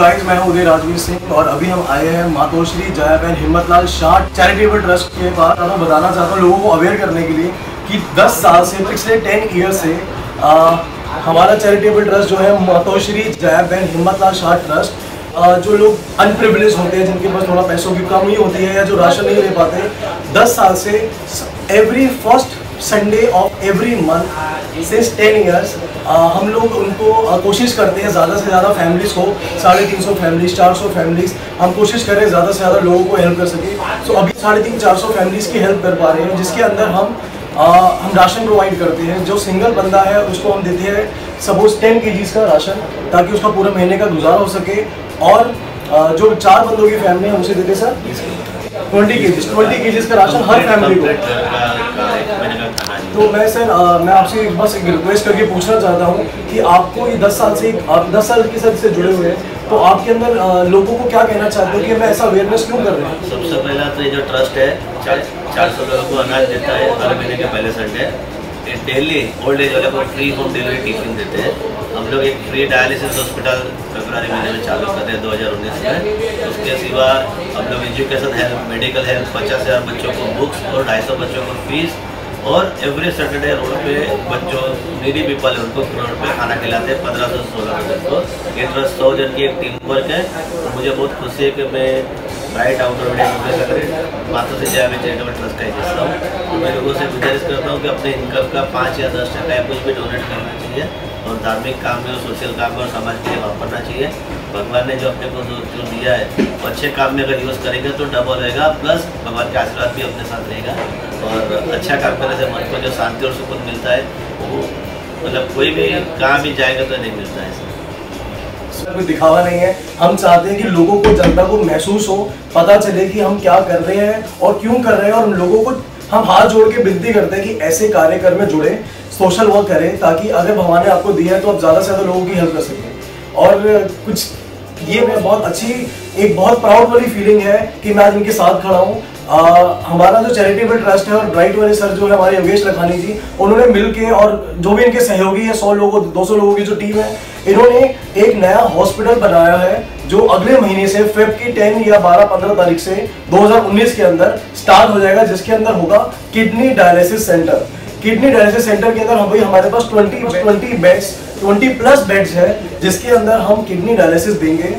Guys, मैं हूं उदय राजवीर सिंह और अभी हम आए हैं मातोश्री जयाबेन हिम्मतलाल शाह चैरिटेबल ट्रस्ट के पास। मैं बताना चाहता हूं लोगों को अवेयर करने के लिए कि 10 साल से, पिछले 10 ईयर से हमारा चैरिटेबल ट्रस्ट जो है मातोश्री जयाबेन हिम्मतलाल शाह ट्रस्ट, जो लोग अनप्रिविलेज होते हैं, जिनके पास थोड़ा पैसों की कमी होती है या जो राशन नहीं ले पाते, 10 साल से every first Sunday of every month since 10 years हम लोग उनको कोशिश करते हैं ज़्यादा से ज़्यादा फैमिलीज़ को, 350 फैमिलीज़, 400 फैमिलीज़, हम कोशिश करें ज़्यादा से ज़्यादा लोगों को हेल्प कर सकें। सो अभी 350-400 फैमिलीज़ की हेल्प कर पा रहे हैं, जिसके अंदर हम राशन प्रोवाइड करते हैं। जो सिंगल बंदा है उसको हम देते हैं सपोज 10 kgs का राशन, ताकि उसका पूरा महीने का गुजारा हो सके। और जो 4 बंदों की फैमिली है उसे देते सर 20 kgs का राशन हर फैमिली को। तो मैं सर मैं आपसे बस एक रिक्वेस्ट करके पूछना चाहता हूँ कि आपको ये 10 साल से, आप 10 साल के साथ से जुड़े हुए हैं, तो आपके अंदर लोगों को क्या कहना चाहते हो कि मैं ऐसा अवेयरनेस क्यों कर रहे हैं? सबसे पहला तो ये जो ट्रस्ट है 400 लोगों को अनाज देता है हर महीने के पहले संडे। डेली ओल्ड एज वाले को फ्री होम डिलीवरी टिफिन देते हैं। हम लोग एक फ्री डायलिसिस हॉस्पिटल फरवरी महीने में चालू करते हैं 2019 में। उसके सिवा हम लोग एजुकेशन हेल्प, मेडिकल हेल्प, 50,000 बच्चों को बुक्स और 250 बच्चों को फीस, और एवरी सैटरडे रोड पे बच्चों नीडी पीपल है उनको रोड पे खाना खिलाते हैं 15 से 16 बजे को। ये ट्रस्ट 100 जन की एक टीम वर्क है। तो मुझे बहुत खुशी है कि मैं Bright Outdoor Matoshri Jayaben charitable trust का हिस्सा हूँ। तो मैं लोगों से गुजारिश करता हूँ कि अपने इनकम का 5 या 10 टका या कुछ भी डोनेट करना चाहिए और धार्मिक काम में और सोशल काम में और समाज के लिए वापरना चाहिए। भगवान ने जो अपने को जो दिया है वो अच्छे काम में अगर यूज़ करेंगे तो डबल रहेगा, प्लस भगवान का आशीर्वाद भी अपने साथ रहेगा। और अच्छा काम करने से मन को जो शांति और सुकून मिलता है वो मतलब कोई भी काम भी जाएगा तो नहीं मिलता है। कोई दिखावा नहीं है, हम चाहते हैं कि लोगों को, जनता को महसूस हो, पता चले कि हम क्या कर रहे हैं और क्यों कर रहे हैं। और लोगों को हम हाथ जोड़ के विनती करते हैं कि ऐसे कार्यक्रम में जुड़े, सोशल वर्क करें, ताकि अगर भगवान ने आपको दिया है तो आप ज़्यादा से ज़्यादा लोगों की हेल्प कर सकें। और कुछ ये मैं बहुत अच्छी, एक बहुत प्राउड वाली फीलिंग है कि मैं आज इनके साथ खड़ा हूँ। हमारा जो चैरिटेबल ट्रस्ट है और ब्राइट वाले सर जो है हमारे योगेश लखानी जी, उन्होंने मिलके और जो भी इनके सहयोगी है 100 लोगों 200 लोगों की जो टीम है, इन्होंने एक नया हॉस्पिटल बनाया है जो अगले महीने से फेब की 10 या 12-15 तारीख से 2019 के अंदर स्टार्ट हो जाएगा, जिसके अंदर होगा kidney dialysis centre. Kidney dialysis centre के अंदर हमारे पास 20 प्लस बेड्स है, जिसके अंदर हम किडनी डायलिसिस देंगे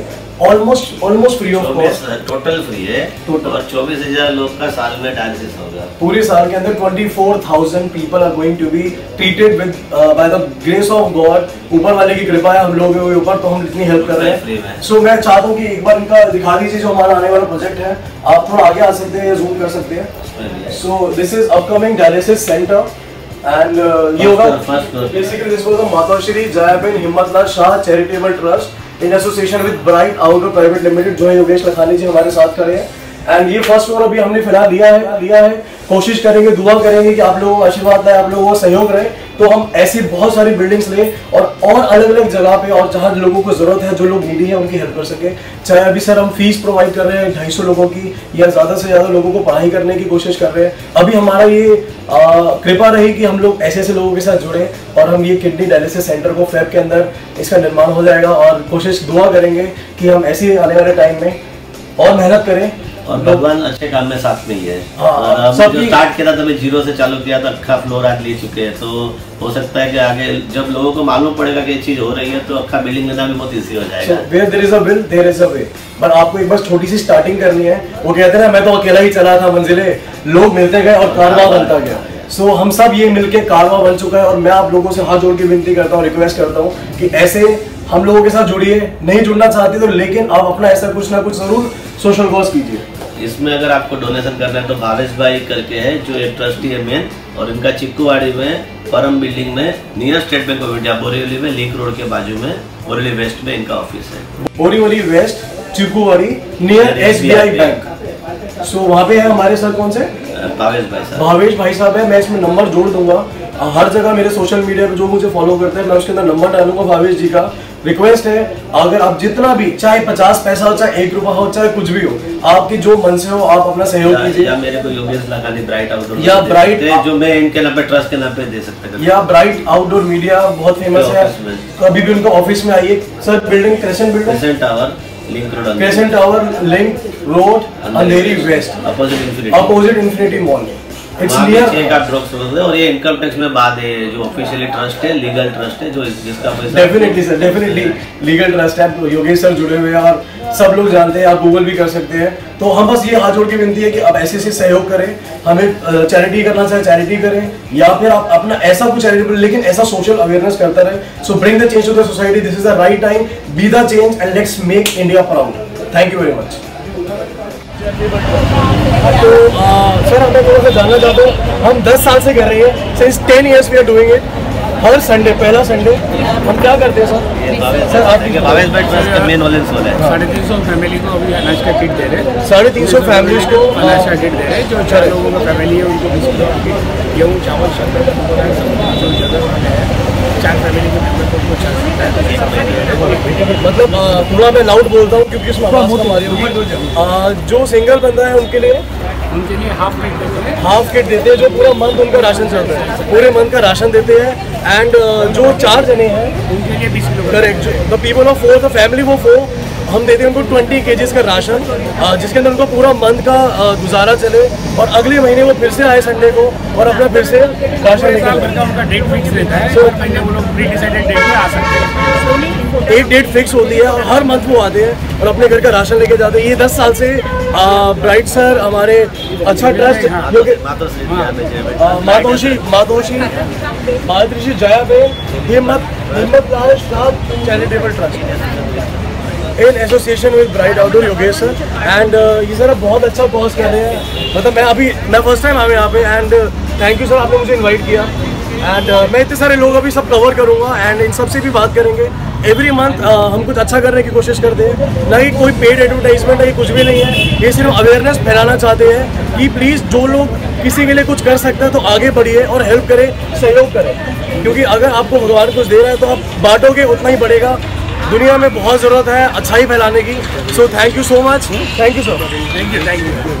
almost free of cost. Total free है और 24,000 लोग का साल में डायलिसिस होगा। पूरे साल के अंदर 24,000 people are going to be treated with by the grace of God. ऊपर वाले की कृपा है हम लोगों के ऊपर, तो हम इतनी हेल्प कर रहे हैं। सो मैं चाहता हूँ कि एक बार इनका दिखा दीजिए जो हमारा आने वाला प्रोजेक्ट है। आप थोड़ा आगे आ सकते हैं या जूम कर सकते हैं। So this is upcoming dialysis centre and ये होगा basically this was the Matoshri Jayaben Himmatlal Shah charitable trust in association with Bright Outdoor private limited, जो है योगेश लखानी जी हमारे साथ खड़े हैं। एंड ये फर्स्ट फ्लोर अभी हमने फिलहाल लिया है। कोशिश करेंगे, दुआ करेंगे कि आप लोगों को आशीर्वाद रहे, आप लोगों को सहयोग रहे, तो हम ऐसी बहुत सारी बिल्डिंग्स लें और अलग अलग जगह पे और जहाँ लोगों को जरूरत है, जो लोग नीडी है उनकी हेल्प कर सके। चाहे अभी सर हम फीस प्रोवाइड कर रहे हैं 250 लोगों की, या ज़्यादा से ज़्यादा लोगों को पढ़ाई करने की कोशिश कर रहे हैं। अभी हमारा ये कृपा रही कि हम लोग ऐसे लोगों के साथ जुड़े और हम ये किडनी डायलिसिस सेंटर को फेब के अंदर इसका निर्माण हो जाएगा। और कोशिश दुआ करेंगे कि हम ऐसे आने वाले टाइम में और मेहनत करें और भगवान अच्छे काम में साथ में ही है। और हम जो स्टार्ट किया था तभी 0 से चालू किया था, अक्खा फ्लोर आज ले चुके हैं। तो हो सकता है कि आगे जब लोगों को मालूम पड़ेगा कि ये चीज हो रही है तो अक्खा बिल्डिंग लेना भी बहुत ईजी हो जाएगा। Where there is a will, there is a way। पर आपको एक बस छोटी सी स्टार्टिंग करनी है। वो कहते हैं मैं तो अकेला ही चला था मंजिले, लोग मिलते गए और कारवां बनता गया। सो हम सब ये मिलके कारवां बन चुका है। और मैं आप लोगों से हाथ जोड़ के विनती करता हूँ, रिक्वेस्ट करता हूँ कि ऐसे हम लोगों के साथ जुड़िए। नहीं जुड़ना चाहते तो लेकिन आप अपना ऐसा कुछ ना कुछ जरूर सोशल कॉज कीजिए। इसमें अगर आपको डोनेशन करना है तो भावेश भाई करके है जो एक ट्रस्टी है मेन, और इनका चिक्कूवाड़ी में परम बिल्डिंग में near State Bank of India Borivali में लिंक रोड के बाजू में बोरीवली वेस्ट में इनका ऑफिस है। Borivali west Chikuwadi near SBI bank. So वहाँ पे है हमारे सर कौन से? भावेश भाई साहब है। मैं इसमें नंबर जोड़ दूंगा। हर जगह मेरे सोशल मीडिया पे जो मुझे फॉलो करते हैं मैं उसके अंदर नंबर डालूंगा भावेश जी का। रिक्वेस्ट है, अगर आप जितना भी, चाहे 50 पैसा हो, चाहे 1 रुपया हो, चाहे कुछ भी हो, आपकी जो मन से हो आप अपना सहयोग कीजिए। या मेरे को योगेश लखानी ब्राइट आउटडोर या ब्राइट जो मैं इनके नाम पे ट्रस्ट के नाम पे दे सकते हैं, या ब्राइट आउटडोर मीडिया बहुत फेमस है, कभी भी उनका ऑफिस में आइए। Sir building Crescent Tower link road Crescent Tower, link road, Andheri west, opposite Infinity mall. It's near आप ड्रॉप सकते हैं। और ये इनकम टैक्स में बात है, जो ऑफिशियली ट्रस्ट है, लीगल ट्रस्ट है, जो जिसका पैसा definitely sir, definitely legal trust है। योगेश सर जुड़े हुए हैं और सब लोग जानते हैं, आप गूगल भी कर सकते हैं। तो हम बस ये हाथ जोड़ के विनती है कि आप ऐसे सहयोग करें, हमें चैरिटी करना चाहे चैरिटी करें, या फिर आप अपना ऐसा कुछ चैरिटेबल लेकिन ऐसा सोशल अवेयरनेस करता रहे। So bring the change to the society, this is the right time, be the change and let's make India proud. Thank you very much. तो सर मैं थोड़ा सा जानना चाहता हूँ, हम 10 साल से कर रहे हैं, since 10 years we are doing it. हर संडे, पहला संडे हम क्या करते हैं सर? आपके भावेश भाई ट्रस्ट का मेन वॉलेंस वाला है। 350 फैमिली को अभी अनाज का किट दे रहे हैं। 350 फैमिलीज को अनाज का किट दे रहे हैं। जो 4 लोगों का फैमिली है उनको बिस्कुट, गेहूँ, चावल, शक्कर, जो जरूरत है 4 फैमिली के मेंबर को कुछ मतलब थोड़ा मैं लाउड बोलता हूँ क्योंकि इसमें आवाज़ कम आ रही होगी। जो सिंगल बंदा है उनके लिए हाफ किट देते हैं। हाफ किट देते हैं, जो पूरा मंथ उनका राशन चलता है, पूरे मंथ का राशन देते हैं। एंड जो 4 जने हैं उनके लिए 20 kilo, correct, the people of 4, the family वो 4, हम देते हैं उनको 20 kgs का राशन, जिसके अंदर उनको पूरा मंथ का गुजारा चले और अगले महीने वो फिर से आए संडे को और अपना फिर से राशन लेकर उनका डेट फिक्स रहता है। हर महीने वो लोग प्री डिसाइडेड डेट में आ सकते हैं। एक डेट फिक्स होती है और हर मंथ वो आते हैं और अपने घर का राशन लेके जाते हैं। ये 10 साल से ब्राइट सर हमारे अच्छा ट्रस्ट, जो कि Matoshri Jayaben Himmatlal Shah charitable trust in association with Bright Outdoor Yogesh sir. And ये सर बहुत अच्छा कॉज कर रहे हैं। मतलब मैं फर्स्ट टाइम आया यहाँ पे एंड थैंक यू सर, आपने मुझे इनवाइट किया। एंड मैं इतने सारे लोग अभी सब कवर करूँगा एंड इन सब से भी बात करेंगे। एवरी मंथ हम कुछ अच्छा करने की कोशिश करते हैं, ना ही कोई पेड एडवर्टाइजमेंट है, ये कुछ भी नहीं है। ये सिर्फ अवेयरनेस फैलाना चाहते हैं कि प्लीज़ जो लोग किसी के लिए कुछ कर सकते हैं तो आगे बढ़िए और हेल्प करें, सहयोग करें। क्योंकि अगर आपको भगवान कुछ दे रहा है तो आप बांटोगे, उतना ही बढ़ेगा। दुनिया में बहुत ज़रूरत है अच्छाई फैलाने की। So thank you so much. Thank you sir. Thank you.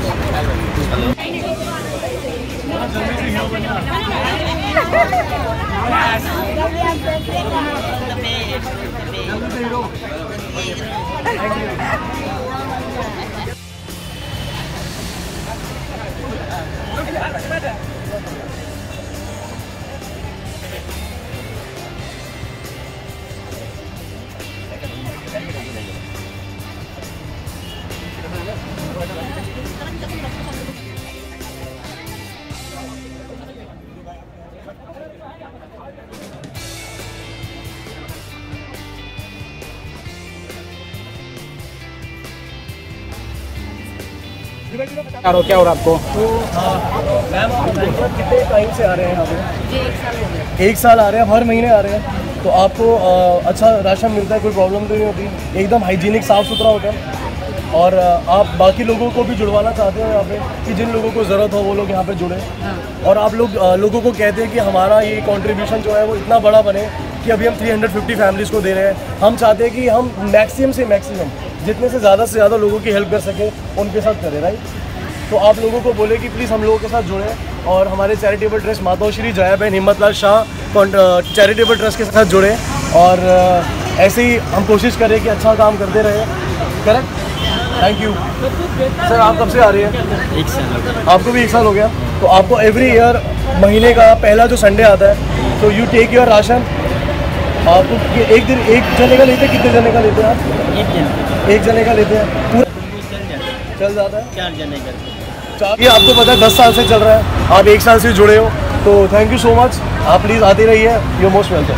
क्या हो रहा आपको? तो मैम आप कितने टाइम से आ रहे हैं यहाँ पे? 1 साल आ रहे हैं, हर महीने आ रहे हैं। तो आपको अच्छा राशन मिलता है, कोई प्रॉब्लम तो नहीं होती, एकदम हाइजीनिक साफ़ सुथरा होता है। और आप बाकी लोगों को भी जुड़वाना चाहते हो यहाँ पे कि जिन लोगों को ज़रूरत हो वो लोग यहाँ पे जुड़े। और आप लोगों को कहते हैं कि हमारा ये कंट्रीब्यूशन जो है वो इतना बड़ा बने कि अभी हम 350 फैमिलीज़ को दे रहे हैं। हम चाहते हैं कि हम मैक्सिमम से मैक्सिमम जितने से ज़्यादा लोगों की हेल्प कर सकें उनके साथ करें, राइट। तो आप लोगों को बोले कि प्लीज़ हम लोगों के साथ जुड़ें और हमारे charitable trust Matoshri Jayaben Himmatlal Shah charitable trust के साथ जुड़ें और ऐसे ही हम कोशिश करें कि अच्छा काम करते रहे। Correct, thank you sir. आप कब से आ रही हैं? 1 साल। आपको भी 1 साल हो गया। तो आपको एवरी ईयर महीने का पहला जो संडे आता है तो यू टेक योर राशन। आपको एक दिन एक जने का लेते हैं, कितने जने का लेते हैं आप? एक जने का लेते हैं, पूरा चल जाता है 4 जने का। ये आपको पता है 10 साल से चल रहा है, आप 1 साल से जुड़े हो, तो थैंक यू सो मच। आप प्लीज़ आते रहिए, यू मोस्ट वेलकम।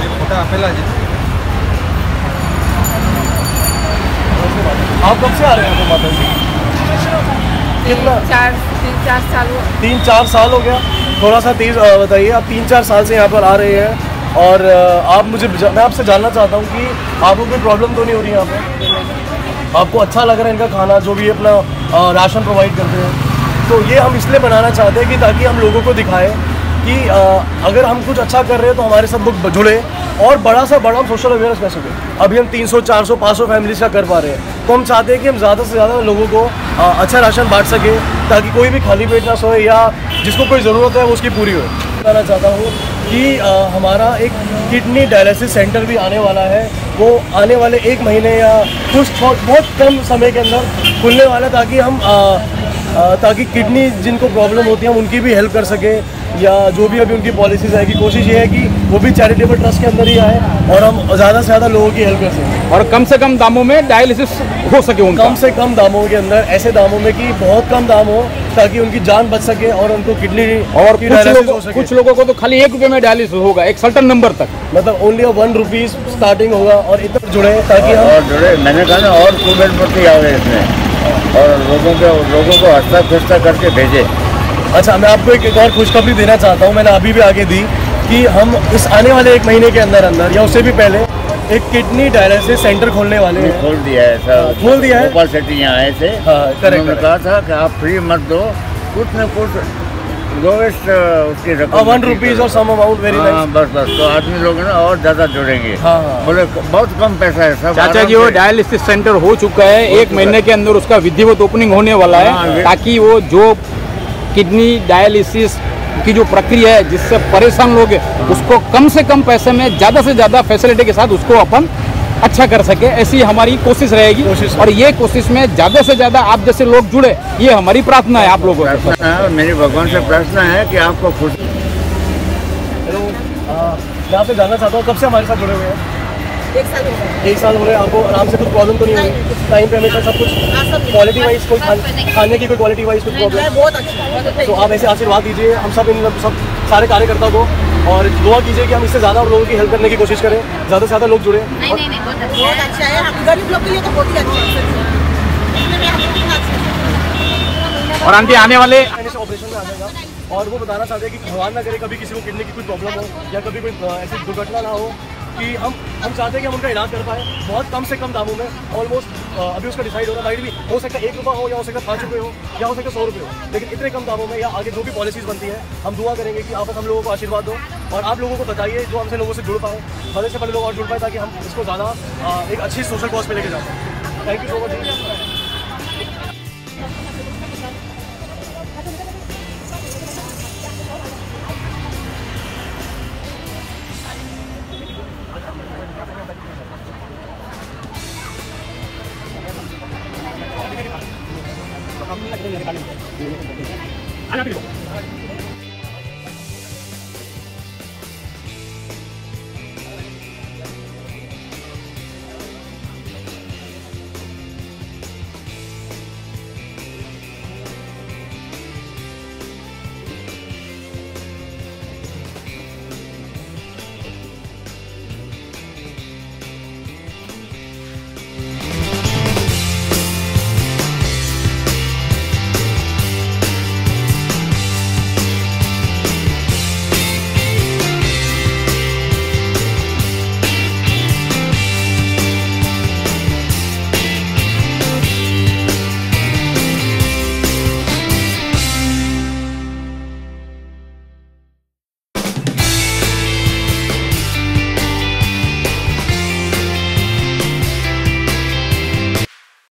आप कब से आ रहे हैं माता जी? कितना? 3-4 साल हुआ। 3-4 साल हो गया। थोड़ा सा तेज़ बताइए, आप 3-4 साल से यहाँ पर आ रहे हैं और मैं आपसे जानना चाहता हूँ कि आपको कोई प्रॉब्लम तो नहीं हो रही यहाँ पर? आपको अच्छा लग रहा है इनका खाना, जो भी अपना राशन प्रोवाइड करते हैं? तो ये हम इसलिए बनाना चाहते हैं कि ताकि हम लोगों को दिखाएं कि अगर हम कुछ अच्छा कर रहे हैं तो हमारे साथ लोग जुड़े और बड़ा से बड़ा हम सोशल अवेयरनेस कर सकें। अभी हम 300, 400, 500 फैमिलीज का कर पा रहे हैं, तो हम चाहते हैं कि हम ज़्यादा से ज़्यादा लोगों को अच्छा राशन बांट सकें ताकि कोई भी खाली पेट ना सोए या जिसको कोई ज़रूरत है वो उसकी पूरी हो। बताना चाहता हूँ कि हमारा एक किडनी डायलिसिस सेंटर भी आने वाला है वो आने वाले 1 महीने या कुछ बहुत कम समय के अंदर खुलने वाला है, ताकि हम ताकि किडनी जिनको प्रॉब्लम होती है हम उनकी भी हेल्प कर सकें, या जो भी अभी उनकी पॉलिसीज आएगी, कोशिश ये है कि वो भी चैरिटेबल ट्रस्ट के अंदर ही आए और हम ज़्यादा से ज़्यादा लोगों की हेल्प कर सकें और कम से कम दामों में डायलिसिस हो सके उनका। कम से कम दामों के अंदर, ऐसे दामों में कि बहुत कम दाम हो ताकि उनकी जान बच सके और उनको किडनी और की डायलिसिस हो सके। कुछ लोगों को तो खाली 1 रुपये में डायलिसिस होगा एक सर्टेन नंबर तक, मतलब ओनली 1 रुपीज़ स्टार्टिंग होगा और इतना जुड़े ताकि हम और जुड़े। मैंने कहा ना और कुबेरपति आवे इसमें और लोगों को हंसता खुशता करके भेजे। अच्छा, मैं आपको एक और खुशखबरी देना चाहता हूँ, मैंने अभी भी आगे दी कि हम इस आने वाले 1 महीने के अंदर या उससे भी पहले एक किडनी डायलिसिस सेंटर खोलने वाले हैं। खोल दिया है सर, खोल दिया है। भोपाल सिटी यहाँ आए थे, करेक्ट, कहा था कि आप फ्री मत दो, कुछ न कुछ लोवेस्ट उसकी रकम 1 रुपीज़ और सम अमाउंट वेरी नाइस। बस तो आदमी लोग ना और ज़्यादा जुड़ेंगे। हाँ। बोले बहुत कम पैसा है सब। चाचा जी वो डायलिसिस सेंटर हो चुका है, 1 महीने के अंदर उसका विधिवत ओपनिंग होने वाला है, ताकि वो जो किडनी डायलिसिस की जो प्रक्रिया है जिससे परेशान लोग हैं उसको कम से कम पैसे में ज़्यादा से ज़्यादा फैसिलिटी के साथ उसको अपन अच्छा कर सके, ऐसी हमारी कोशिश रहेगी। और ये कोशिश में ज़्यादा से ज़्यादा आप जैसे लोग जुड़े, ये हमारी प्रार्थना है आप लोगों से। मेरी भगवान से प्रार्थना है कि आपको खुश। हेलो, मैं आपसे जानना चाहता हूँ कब से हमारे साथ जुड़े हुए हैं? 1 साल हो गया। 1 साल हो रहे हैं। आपको आराम से कुछ प्रॉब्लम तो नहीं होगी? टाइम पे हमेशा सब कुछ क्वालिटी वाइज, कोई खाने की कोई क्वालिटी वाइज कुछ प्रॉब्लम? बहुत अच्छा। तो आप ऐसे आशीर्वाद दीजिए हम सब सब सारे कार्यकर्ताओं को, और दुआ कीजिए कि हम इससे ज़्यादा लोगों की हेल्प करने की कोशिश करें, ज़्यादा से ज़्यादा लोग जुड़े। नहीं बहुत अच्छा है, हम गरीब लोग के लिए तो बहुत ही अच्छा है। और आंटी आने वाले ऑपरेशन में आ जाएगा, और वो बताना चाहते हैं कि भगवान ना करे कभी किसी को किडनी की कोई प्रॉब्लम हो या कभी कोई ऐसी दुर्घटना ना हो, कि हम चाहते हैं कि हम उनका इलाज कर पाए बहुत कम से कम दामों में। ऑलमोस्ट अभी उसका डिसाइड हो रहा है, भी हो सकता है 1 रुपया हो, या हो सकता है 5 रुपये हो, या हो सकता है 100 रुपये हो, लेकिन इतने कम दामों में या आगे जो भी पॉलिसीज बनती है हम दुआ करेंगे कि आप हम लोगों को आशीर्वाद दो और आप लोगों को बताइए जो हमसे लोगों से जुड़ पाए, बड़े से बड़े लोग और जुड़ पाए, ताकि हम इसको ज़्यादा एक अच्छी सोशल कॉज पे लेके जा पाए। Thank you so much. आना